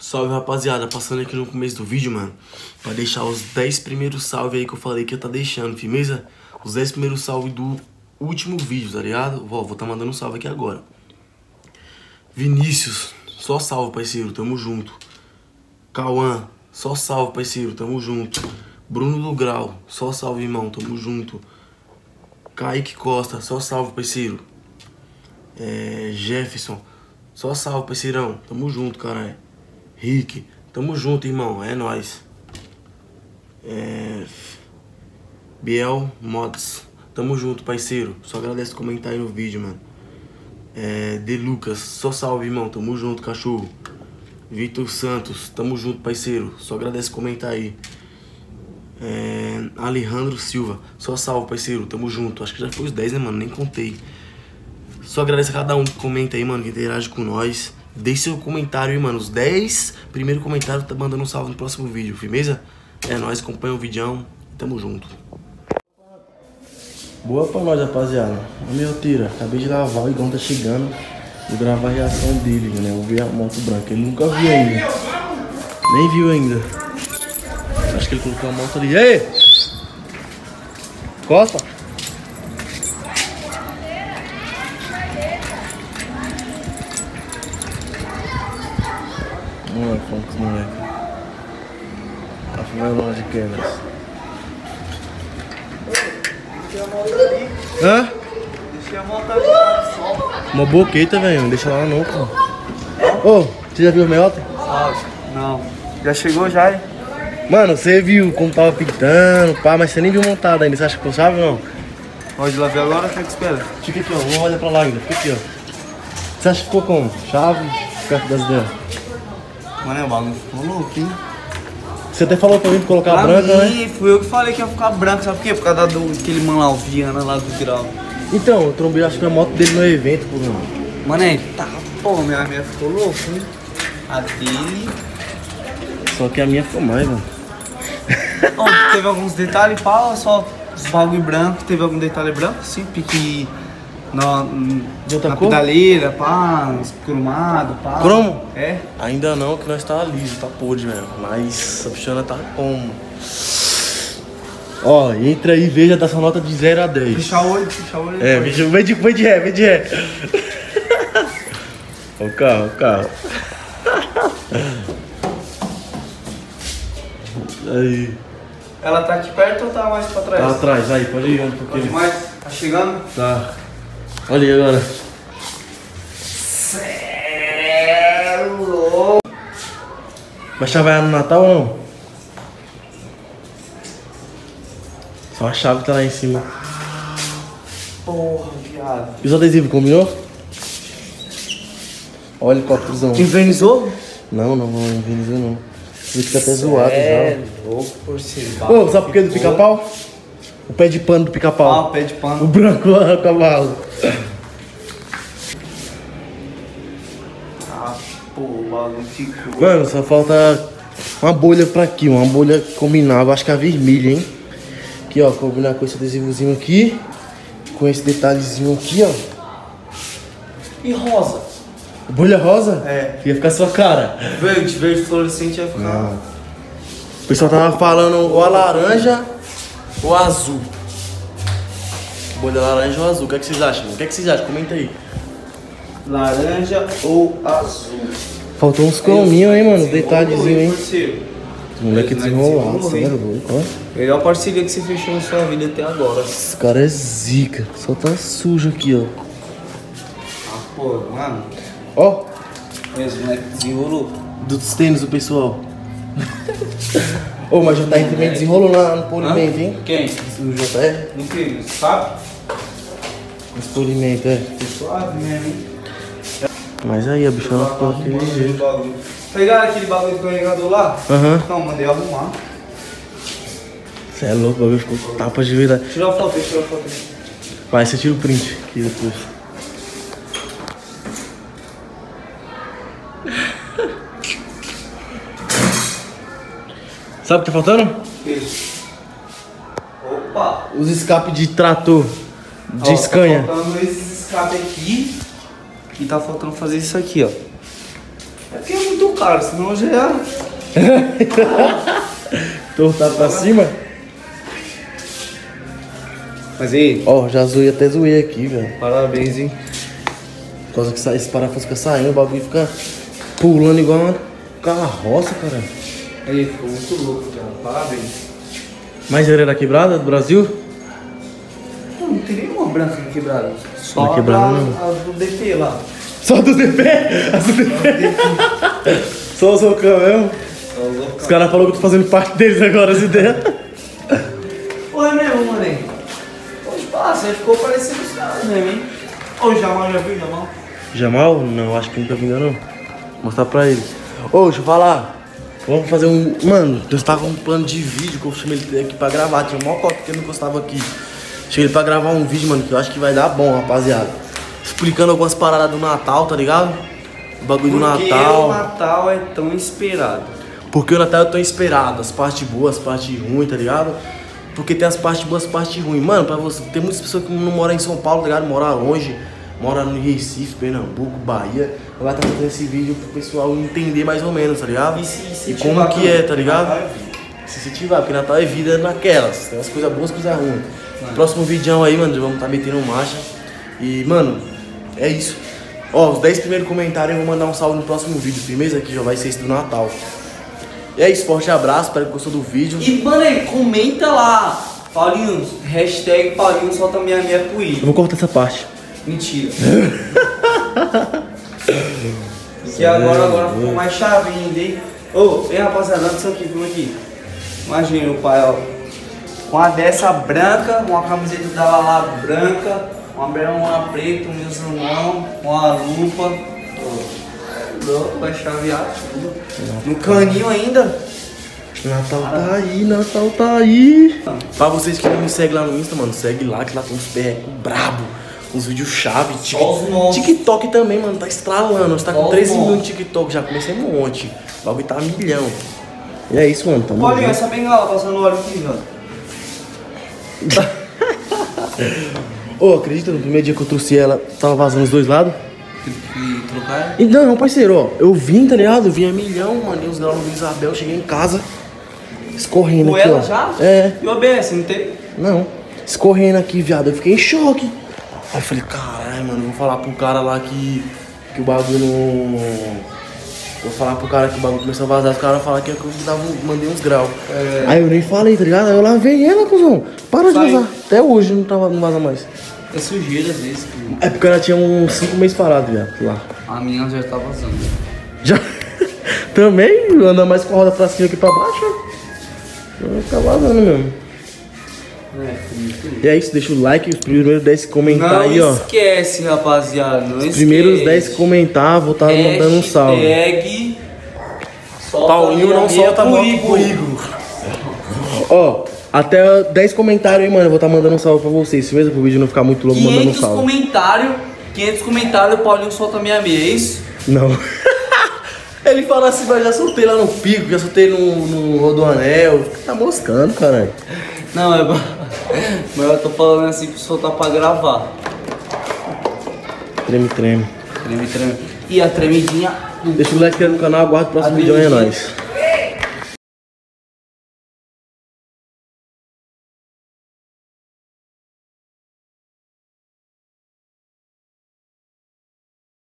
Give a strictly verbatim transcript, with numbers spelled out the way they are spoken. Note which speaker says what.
Speaker 1: Salve, rapaziada, passando aqui no começo do vídeo, mano, pra deixar os dez primeiros salve aí que eu falei que eu tá deixando, firmeza? Os dez primeiros salve do último vídeo, tá ligado? Vou, vou tá mandando um salve aqui agora. Vinícius, só salve, parceiro, tamo junto. Cauã, só salve, parceiro, tamo junto. Bruno do Grau, só salve, irmão, tamo junto. Kaique Costa, só salve, parceiro. É, Jefferson, só salve, parceirão, tamo junto, caralho. Rick, tamo junto, irmão, é nóis. É... Biel Mods, tamo junto, parceiro. Só agradece comentar aí no vídeo, mano. É... De Lucas, só salve, irmão, tamo junto, cachorro. Vitor Santos, tamo junto, parceiro. Só agradece comentar aí. É... Alejandro Silva, só salve, parceiro, tamo junto. Acho que já foi os dez, né, mano? Nem contei. Só agradece a cada um que comenta aí, mano, que interage com nós. Deixe seu comentário aí, mano. Os dez primeiros comentários tá mandando um salve no próximo vídeo, firmeza? É nóis, acompanha o vídeo e tamo junto. Boa pra nós, rapaziada. Ô meu tira, acabei de lavar, o Igão tá chegando. Vou gravar a reação dele, né? Vou ver a moto branca. Ele nunca viu ainda. Nem viu ainda. Acho que ele colocou a moto ali. Ei! Costa! Olha quantos moleque. A favelona de câmeras.
Speaker 2: Deixei a moto ali.
Speaker 1: Hã?
Speaker 2: Deixei a moto ali no sol.
Speaker 1: Uma boqueta, velho. Não deixa lá não, pô. Ô, você já viu a meiota?
Speaker 2: Não. Já chegou já, hein?
Speaker 1: Mano, você viu como tava pintando, pá, mas você nem viu montado ainda. Você acha que ficou chave ou não?
Speaker 2: Pode lá ver agora, o que é que espera?
Speaker 1: Fica aqui, ó. Vamos olhar pra lá ainda. Fica aqui, ó. Você acha que ficou como? Chave? Perto das ideias.
Speaker 2: Mano, o bagulho ficou louco, hein?
Speaker 1: Você até falou pra mim de colocar
Speaker 2: Pra
Speaker 1: branca,
Speaker 2: mim,
Speaker 1: né?
Speaker 2: fui eu que falei que ia ficar branco, sabe por quê? Por causa do aquele mano lá, o Viana lá do Grau.
Speaker 1: Então, eu trombei, acho que a moto dele no evento, pô, mano.
Speaker 2: Mano, aí, tá, pô, minha minha ficou louco, hein? A dele.
Speaker 1: Só que a minha ficou mais, mano.
Speaker 2: Ó, teve alguns detalhes, pá, só os bagulho branco, teve algum detalhe branco, sim, pique na,
Speaker 1: De outra
Speaker 2: na
Speaker 1: cor?
Speaker 2: pedaleira, pá, escrumado, pá.
Speaker 1: Cromo?
Speaker 2: É.
Speaker 1: Ainda não, que nós tá liso, tá podre, velho. Mas a bichana tá como? Ó, entra aí e veja dessa nota de zero a dez.
Speaker 2: Fechar o olho, fechar o olho.
Speaker 1: É, vem de, vem de, vem de ré, vem de ré. Ó o carro, o carro. Aí.
Speaker 2: Ela tá aqui perto ou tá mais pra trás?
Speaker 1: Tá atrás, aí, pode ir um
Speaker 2: Pode
Speaker 1: pouquinho.
Speaker 2: mais? Tá chegando?
Speaker 1: Tá. Olha aí agora.
Speaker 2: Céu louco.
Speaker 1: Vai chavear no Natal ou não? Só a chave que tá lá em cima.
Speaker 2: Porra, viado.
Speaker 1: E os adesivos, combinou? Olha o helicópterozão.
Speaker 2: Invernizou?
Speaker 1: Não, não, não, envelheceu não. Ele fica até zoado
Speaker 2: É,
Speaker 1: já.
Speaker 2: louco por cima.
Speaker 1: Ô, sabe por que do pica-pau? O pé de pano do
Speaker 2: Ah,
Speaker 1: pica-pau.
Speaker 2: o pé de
Speaker 1: O
Speaker 2: pano.
Speaker 1: branco lá, o cavalo.
Speaker 2: Ah, pô, o bagulho ficou.
Speaker 1: Mano, só falta uma bolha pra aqui, uma bolha combinável, acho que é a vermelha, hein? Aqui, ó, combinar com esse adesivozinho aqui, com esse detalhezinho aqui, ó.
Speaker 2: E rosa?
Speaker 1: Bolha rosa?
Speaker 2: É.
Speaker 1: Ia ficar sua cara.
Speaker 2: Verde, verde fluorescente vai ficar.
Speaker 1: Não. O pessoal tava falando ou a laranja ou a azul. Bolha laranja ou azul, o que, é que vocês acham? O que, é que vocês acham? Comenta aí.
Speaker 2: Laranja ou azul?
Speaker 1: Faltou uns crominhos, hein, mano? Detalhezinho, hein?
Speaker 2: Parceiro.
Speaker 1: Moleque desenrolado, você é louco, ó.
Speaker 2: Melhor parceria que você fechou na sua vida até agora.
Speaker 1: Esse cara é zica. Só tá sujo aqui, ó.
Speaker 2: Ah, pô, mano.
Speaker 1: Ó,
Speaker 2: Esse moleque desenrolou.
Speaker 1: dos tênis do pessoal. Ô, mas o J R também desenrolou lá no polimento, hein?
Speaker 2: Quem?
Speaker 1: O J R?
Speaker 2: No que? Sabe?
Speaker 1: Os polimento, é.
Speaker 2: Suave mesmo, hein?
Speaker 1: Mas aí, a bichona ficou daquele jeito.
Speaker 2: Pegaram aquele bagulho do carregador lá?
Speaker 1: Aham.
Speaker 2: Não, mandei arrumar.
Speaker 1: Você é louco, o bagulho ficou tapa de verdade.
Speaker 2: Tira a foto aí, tira a foto aí.
Speaker 1: Vai, você tira o print aqui depois. Sabe o que tá faltando?
Speaker 2: Isso. Opa!
Speaker 1: Os escapes de trator de
Speaker 2: Ó,
Speaker 1: Scania.
Speaker 2: tá faltando esses escapes aqui. E tá faltando fazer isso aqui, ó. É porque é muito caro, senão já ia...
Speaker 1: Tortado pra cima?
Speaker 2: Mas aí...
Speaker 1: Ó, oh, já zoei até zoei aqui, velho.
Speaker 2: Parabéns, hein?
Speaker 1: Por causa que sai, esse parafuso fica saindo, o bagulho fica pulando igual uma carroça, cara.
Speaker 2: Aí, ficou muito louco, cara. Parabéns.
Speaker 1: Mais areia quebrada do Brasil?
Speaker 2: Não, não tem nenhuma branca quebrada. Só
Speaker 1: Não quebrada,
Speaker 2: a,
Speaker 1: não.
Speaker 2: a do D P lá.
Speaker 1: Só do D P? As do D P? Só os Zocão mesmo? Os caras falaram que eu tô fazendo parte deles agora, as ideias.
Speaker 2: Pô, é mesmo, mané. Hoje passa, aí ficou parecendo os caras mesmo, hein? Ô, o Jamal já viu, Jamal?
Speaker 1: Jamal? Não, acho que nunca vi ainda não. Vou mostrar pra ele. Ô, deixa eu falar. Vamos fazer um... Mano, Deus tá com um plano de vídeo que eu chamei ele aqui pra gravar. Tinha um maior copo que ele não gostava aqui. Cheguei pra gravar um vídeo, mano, que eu acho que vai dar bom, rapaziada. Explicando algumas paradas do Natal, tá ligado? O bagulho do Natal.
Speaker 2: Porque o Natal é tão esperado.
Speaker 1: Porque o Natal é tão esperado. As partes boas, as partes ruins, tá ligado? Porque tem as partes boas, as partes ruins. Mano, pra você, tem muitas pessoas que não moram em São Paulo, tá ligado? Moram longe. Mora no Recife, Pernambuco, Bahia. Vai estar fazendo esse vídeo pro pessoal entender mais ou menos, tá ligado?
Speaker 2: E, se, se
Speaker 1: e como que
Speaker 2: também,
Speaker 1: é, tá ligado?
Speaker 2: Natal é
Speaker 1: se incentivar, porque Natal é vida naquelas. Tem as coisas boas e coisas ruins. No próximo vídeo aí, mano, já vamos estar tá metendo marcha. E, mano, é isso. Ó, os dez primeiros comentários eu vou mandar um salve no próximo vídeo, firmeza? Que já vai ser esse do Natal. E é isso, forte abraço, espero que gostou do vídeo.
Speaker 2: E, mano, aí, comenta lá. Paulinho, hashtag Paulinho solta minha minha pro I.
Speaker 1: Eu vou cortar essa parte.
Speaker 2: Mentira. Porque agora, agora ficou mais chave ainda, hein? Ô, oh, ei rapaziada, olha isso aqui, filma aqui. Imagina o pai, ó. Com a dessa branca, uma camiseta da lá branca, uma bermuda preta, um mesanão, uma lupa. Oh, louco, vai chavear tudo. No caninho ainda.
Speaker 1: Natal tá aí, Natal tá aí. Pra vocês que não me seguem lá no Insta, mano, segue lá que lá tem uns perrecos brabo. Uns vídeos chave, TikTok também, mano, tá estralando. Você tá com treze mil no TikTok, já comecei um monte. O bagulho tá milhão. E é isso, mano. Tamo
Speaker 2: Olha essa bengala passando óleo aqui, velho.
Speaker 1: Ô, oh, acredita, no primeiro dia que eu trouxe ela, tava vazando os dois lados?
Speaker 2: Teve que trocar?
Speaker 1: E não, parceiro, ó, eu vim, tá ligado? Eu vim a milhão, mandei os graus no Isabel, cheguei em casa, escorrendo
Speaker 2: com
Speaker 1: aqui,
Speaker 2: ela
Speaker 1: ó.
Speaker 2: já?
Speaker 1: É.
Speaker 2: E o A B S, não tem?
Speaker 1: Não, escorrendo aqui, viado, eu fiquei em choque. Aí eu falei, caralho, mano, vou falar pro cara lá que, que o bagulho não... Vou falar pro cara que o bagulho começou a vazar, os caras falaram que eu dava, mandei uns graus. É. Aí eu nem falei, tá ligado? Aí eu lavei ela, cuzão. Para de vazar. Até hoje não, tava, não vaza mais.
Speaker 2: É sujeira às vezes. Que...
Speaker 1: É porque ela tinha uns cinco meses parado, viado, lá.
Speaker 2: A minha já tá vazando.
Speaker 1: Já? Também? Anda mais com a roda pra cima que pra baixo. Vai ficar vazando mesmo.
Speaker 2: É,
Speaker 1: e é isso, deixa o like, os primeiros dez comentar aí, ó.
Speaker 2: Não esquece, rapaziada, não
Speaker 1: os
Speaker 2: esquece.
Speaker 1: primeiros dez comentar, vou estar tá mandando um salve.
Speaker 2: Hashtag
Speaker 1: Paulinho não solta currículo. Ó, até dez comentários aí, mano, eu vou estar tá mandando um salve pra vocês, mesmo pro vídeo não ficar muito longo, mandando um salve.
Speaker 2: Comentário, quinhentos comentários, o Paulinho solta minha meia, é isso?
Speaker 1: Não. Ele fala assim, mas já soltei lá no Pico, já soltei no, no Rodoanel. Tá moscando, caralho.
Speaker 2: Não, é... mas eu tô falando assim pra soltar pra gravar.
Speaker 1: Treme, treme.
Speaker 2: Treme, treme. E a tremidinha...
Speaker 1: Deixa o like no canal, aguarda o próximo vídeo, é nóis.